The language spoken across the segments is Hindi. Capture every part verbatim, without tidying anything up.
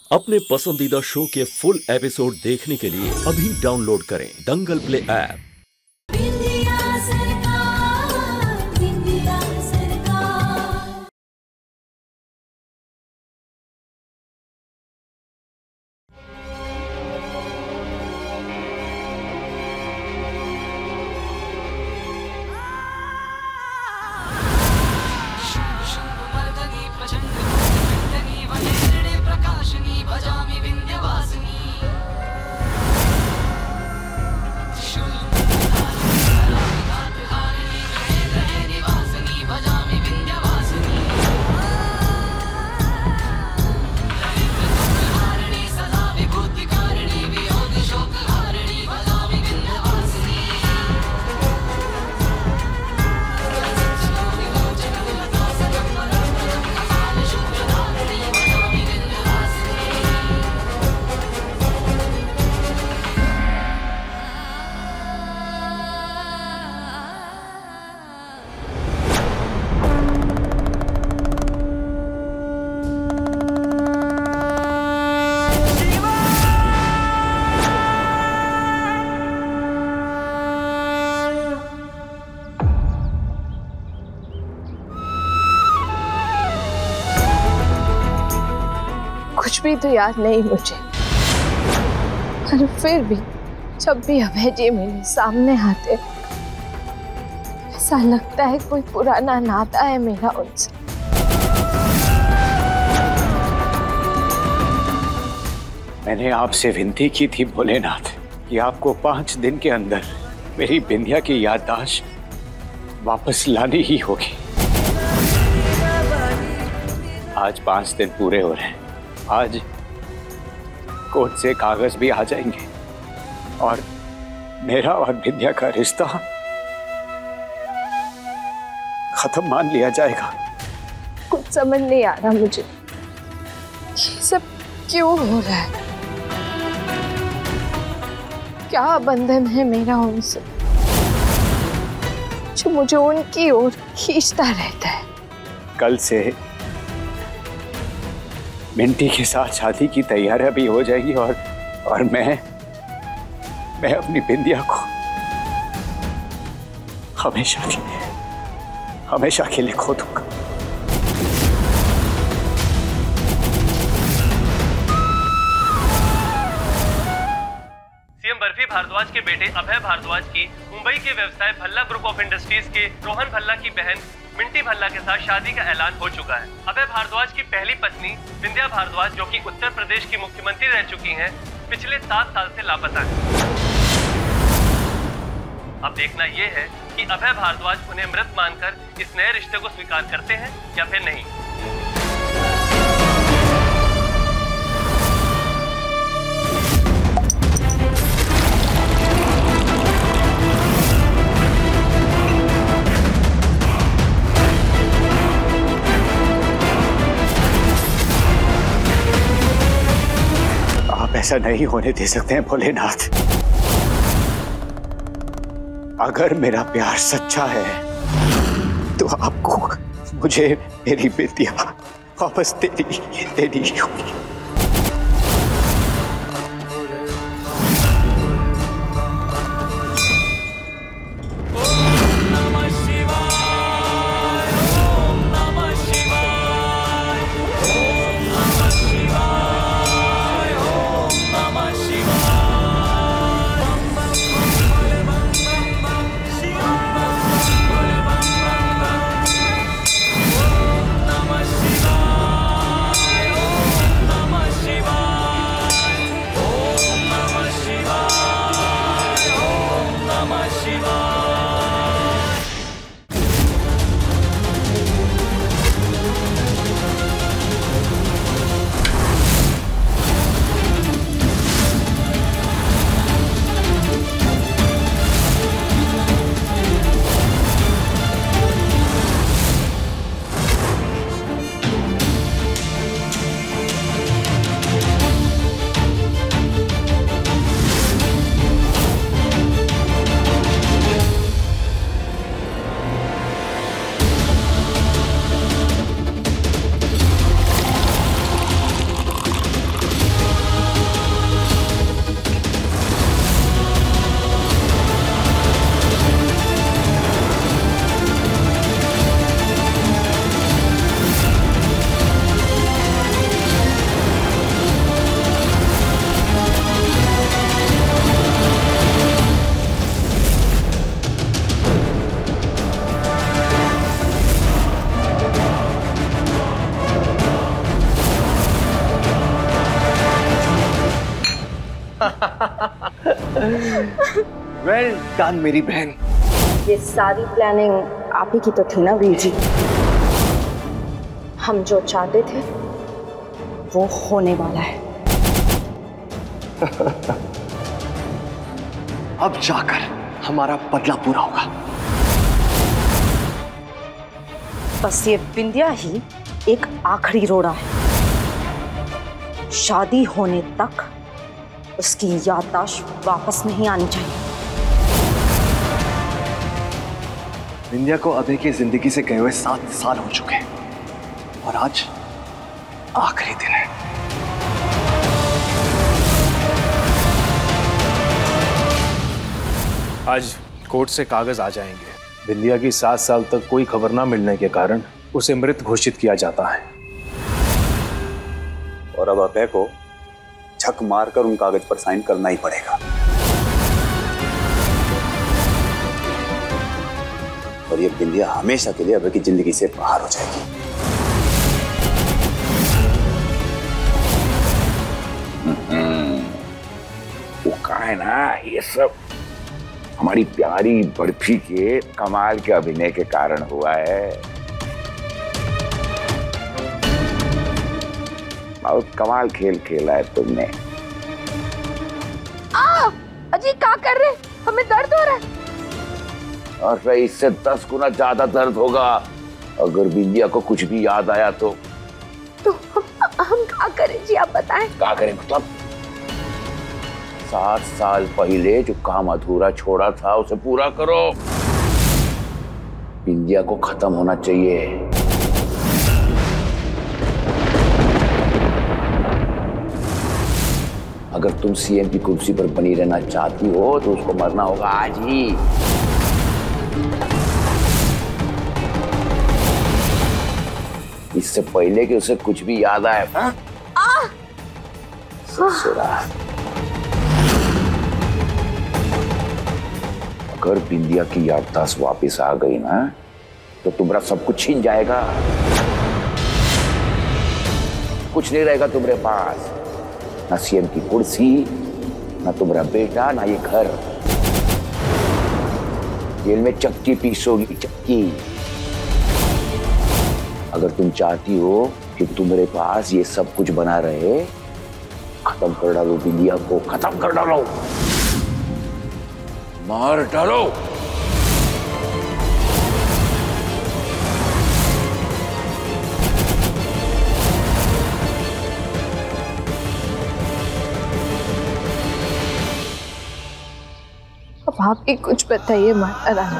अपने पसंदीदा शो के फुल एपिसोड देखने के लिए अभी डाउनलोड करें दंगल प्ले ऐप। कुछ भी तो याद नहीं मुझे, पर फिर भी जब भी अभय जी मेरे सामने आते ऐसा लगता है कोई पुराना नाता है मेरा उनसे। मैंने आपसे विनती की थी भोलेनाथ कि आपको पांच दिन के अंदर मेरी बिंदिया की याददाश्त वापस लानी ही होगी। आज पांच दिन पूरे हो रहे हैं। आज कोर्ट से कागज भी आ जाएंगे और मेरा और विद्या का रिश्ता खत्म मान लिया जाएगा। कुछ समझ नहीं आ रहा मुझे, ये सब क्यों हो रहा है? क्या बंधन है मेरा उनसे जो मुझे उनकी ओर खींचता रहता है? कल से मिंटी के साथ शादी की तैयारियां भी हो जाएगी और और मैं मैं अपनी बिंदिया को हमेशा के लिए हमेशा के लिए खो दूंगा। सीएम बर्फी भारद्वाज के बेटे अभय भारद्वाज की मुंबई के व्यवसाय भल्ला ग्रुप ऑफ इंडस्ट्रीज के रोहन भल्ला की बहन मिंटी भल्ला के साथ शादी का ऐलान हो चुका है। अभय भारद्वाज की पहली पत्नी विंध्या भारद्वाज, जो कि उत्तर प्रदेश की मुख्यमंत्री रह चुकी हैं, पिछले सात साल से लापता है। अब देखना यह है कि अभय भारद्वाज उन्हें मृत मानकर इस नए रिश्ते को स्वीकार करते हैं या फिर नहीं। ऐसा नहीं होने दे सकते हैं भोलेनाथ। अगर मेरा प्यार सच्चा है तो आपको मुझे मेरी बिटिया वापस देनी देनी होगी। वेल डन मेरी बहन। ये सारी प्लानिंग आप ही की तो थी ना वीर जी। हम जो चाहते थे वो होने वाला है। अब जाकर हमारा बदला पूरा होगा। बस ये बिंदिया ही एक आखिरी रोड़ा है। शादी होने तक उसकी याददाश्त वापस नहीं आनी चाहिए। बिंदिया को अभय की जिंदगी से गए हुए सात साल हो चुके हैं और आज आखिरी दिन है। आज कोर्ट से कागज आ जाएंगे। बिंदिया की सात साल तक कोई खबर ना मिलने के कारण उसे मृत घोषित किया जाता है और अब अभय को झक मारकर उन कागज पर साइन करना ही पड़ेगा। और ये बिंदिया हमेशा के लिए अभय की जिंदगी से बाहर हो जाएगी। वो कहा है ना, ये सब हमारी प्यारी बर्फी के कमाल के अभिनय के कारण हुआ है। बहुत कमाल खेल खेला है तुमने। आ, अजी क्या कर रहे? हमें दर्द हो रहा है। और इससे दस गुना ज्यादा दर्द होगा अगर बिंदिया को कुछ भी याद आया तो। तो हम हम क्या करें जी, आप बताएं। क्या करें मतलब? सात साल पहले जो काम अधूरा छोड़ा था उसे पूरा करो। बिंदिया को खत्म होना चाहिए। अगर तुम सीएम की कुर्सी पर बनी रहना चाहती हो तो उसको मरना होगा आज ही। इससे पहले कि उसे कुछ भी याद आए। हाँ? ससुरा। अगर बिंदिया की याददाश्त वापस आ गई ना तो तुम्हारा सब कुछ छीन जाएगा। कुछ नहीं रहेगा तुम्हारे पास, ना सीएम की कुर्सी, ना तुम्हारा बेटा, ना ये घर। जेल में चक्की पीसोगी, चक्की। अगर तुम चाहती हो कि तुम्हारे पास ये सब कुछ बना रहे, खत्म कर डालो बिंदिया को, खत्म कर डालो, मार डालो। अब आप ही कुछ बताइए माता रानी।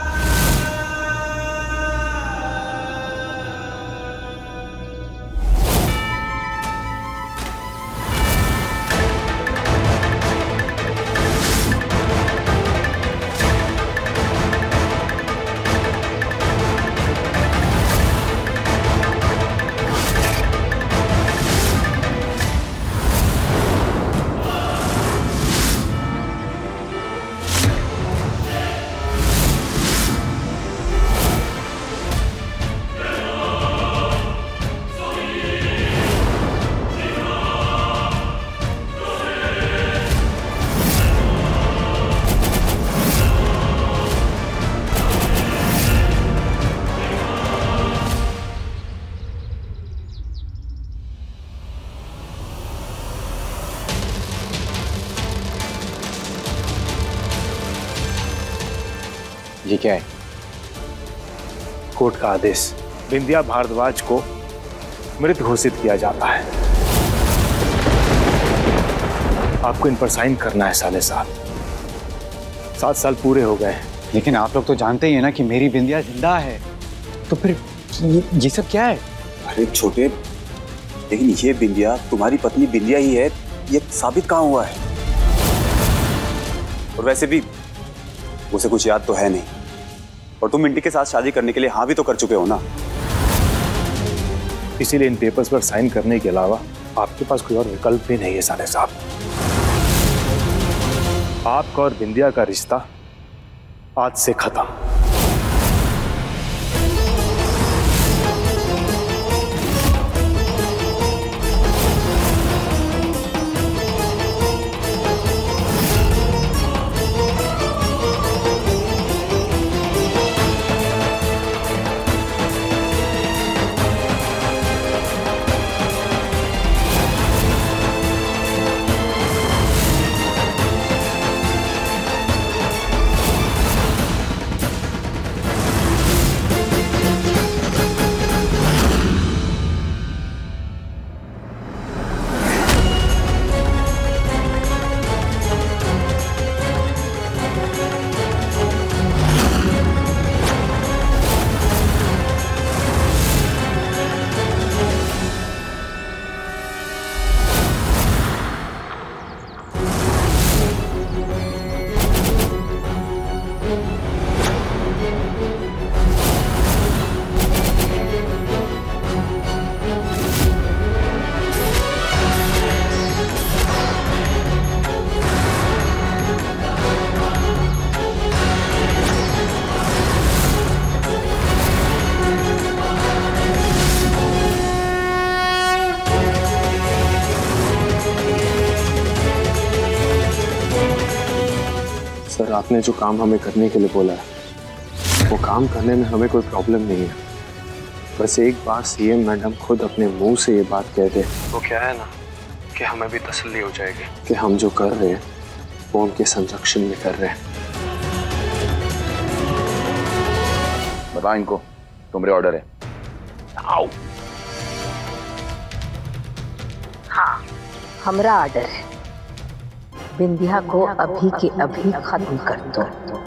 ये क्या है? कोर्ट का आदेश, बिंदिया भारद्वाज को मृत घोषित किया जाता है। आपको इन पर साइन करना है साले साहब। सात साल पूरे हो गए। लेकिन आप लोग तो जानते ही हैं ना कि मेरी बिंदिया जिंदा है। तो फिर ये, ये सब क्या है? अरे छोटे, लेकिन ये बिंदिया तुम्हारी पत्नी बिंदिया ही है, ये साबित कहाँ हुआ है? और वैसे भी उसे कुछ याद तो है नहीं, और तुम मिंटी के साथ शादी करने के लिए हाँ भी तो कर चुके हो ना। इसीलिए इन पेपर्स पर साइन करने के अलावा आपके पास कोई और विकल्प भी नहीं है साले साहब। आपका और बिंदिया का रिश्ता आज से खत्म। सर, आपने जो काम हमें करने के लिए बोला है वो काम करने में हमें कोई प्रॉब्लम नहीं है। बस एक बार सीएम मैडम खुद अपने मुंह से ये बात कह दे तो क्या है ना कि हमें भी तसल्ली हो जाएगी कि हम जो कर रहे हैं वो उनके संरक्षण में कर रहे हैं। बता इनको तुम्हारे ऑर्डर है। आओ। हाँ, हमारा ऑर्डर है, बिंदिया को अभी के अभी खत्म कर दो।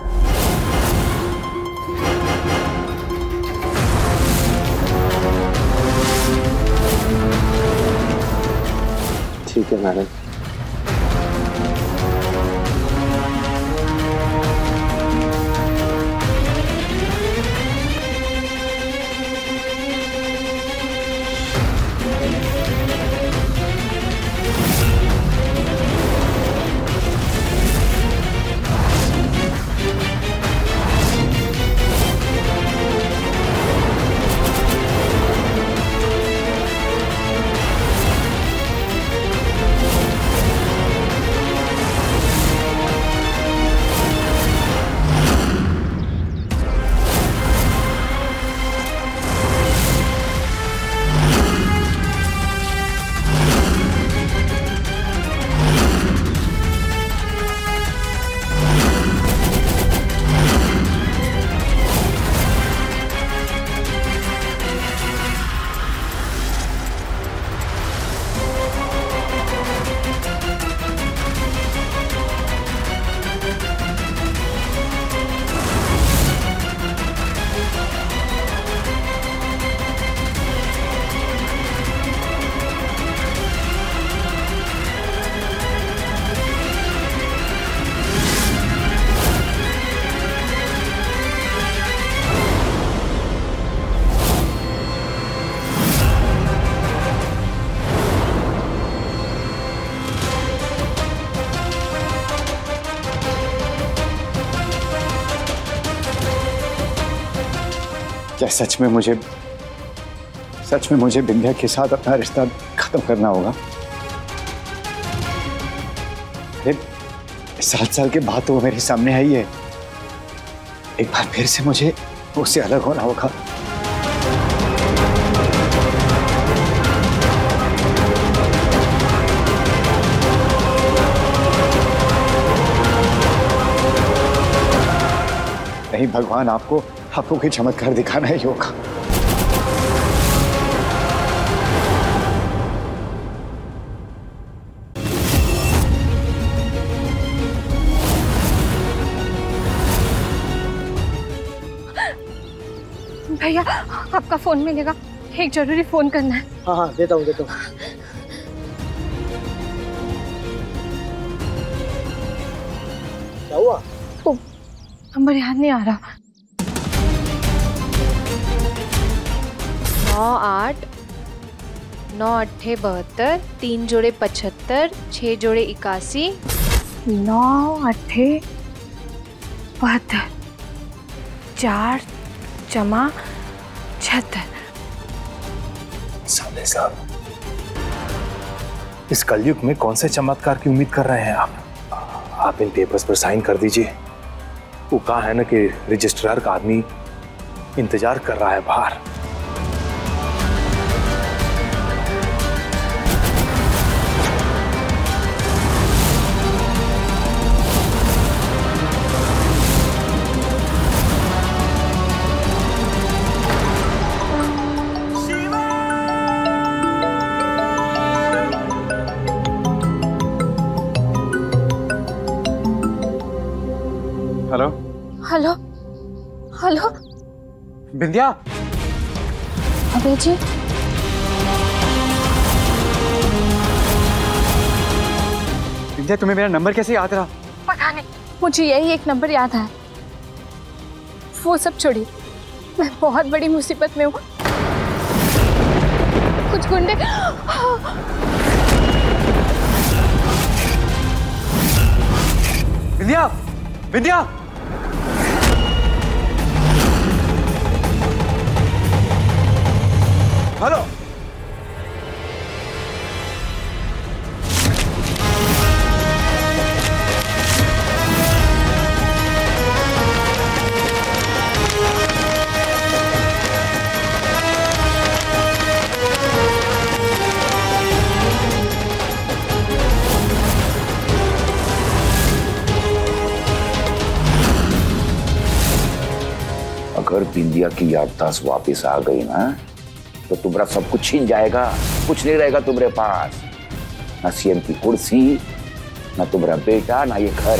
ठीक है मैडम। क्या सच में मुझे सच में मुझे बिंदिया के साथ अपना रिश्ता खत्म करना होगा? अरे सात साल के बाद तो वो मेरे सामने आई है, एक बार फिर से मुझे उससे अलग होना होगा। नहीं भगवान, आपको आपको कोई चमत्कार दिखाना ही होगा। भैया, आपका फोन मिलेगा, एक जरूरी फोन करना है। हाँ हाँ देता हूँ देता हूँ। क्या हुआ? नंबर याद नहीं आ रहा। नौ आठ नौ अट्ठे बहत्तर, तीन जोड़े पचहत्तर, छः जोड़े इक्यासी। नौ अट्ठे बहत्तर, चार जमा छहत्तर। साले साहब, इस कलयुग में कौन से चमत्कार की उम्मीद कर रहे हैं आप? आप इन पेपर्स पर साइन कर दीजिए। वो कहा है ना कि रजिस्ट्रार का आदमी इंतजार कर रहा है बाहर। Hello hello hello Bindiya. अबे जी, बिंदिया, तुम्हें मेरा नंबर कैसे याद रहा? पता नहीं, मुझे यही एक नंबर याद है। वो सब छोड़िए, मैं बहुत बड़ी मुसीबत में हूँ। कुछ गुंडे। बिंदिया, बिंदिया, हेलो। अगर बिंदिया की याददाश्त वापस आ गई ना तो तुम्हारा सब कुछ छीन जाएगा, कुछ नहीं रहेगा तुम्हारे पास, ना सीएम की कुर्सी, ना तुम्हारा बेटा, ना ये घर।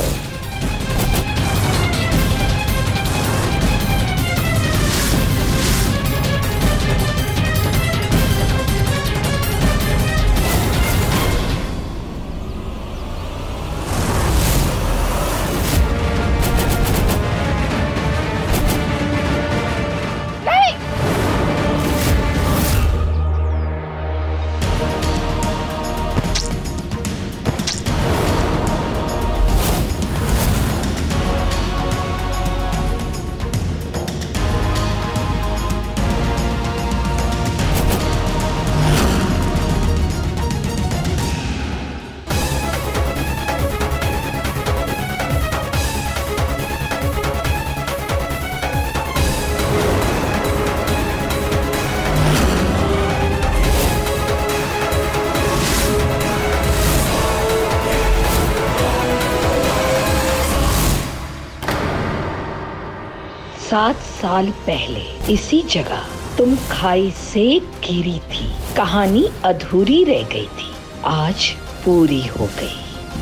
सात साल पहले इसी जगह तुम खाई से गिरी थी, कहानी अधूरी रह गई थी, आज पूरी हो गई।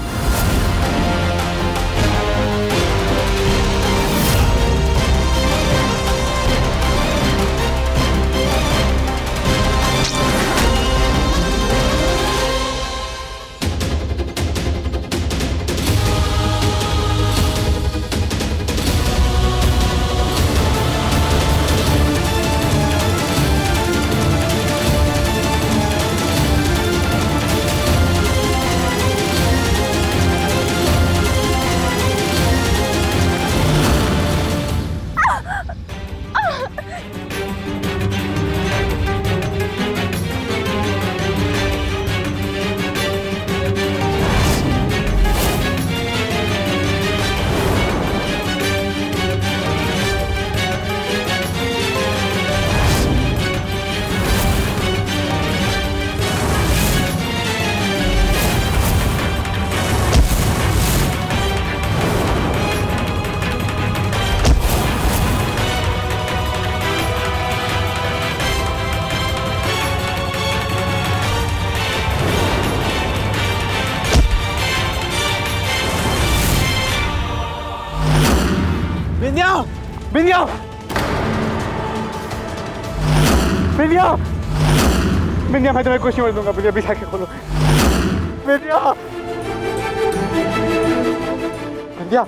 बिंदिया, बिंदिया, बिंदिया, बिंदिया, मैं तुम्हें कुछ नहीं बोल दूंगा, बिंदिया, बिठा के खोलो, बिंदिया, बिंदिया,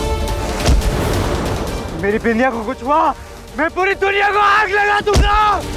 मेरी बिंदिया को कुछ हुआ, मैं पूरी दुनिया को आग लगा दूंगा।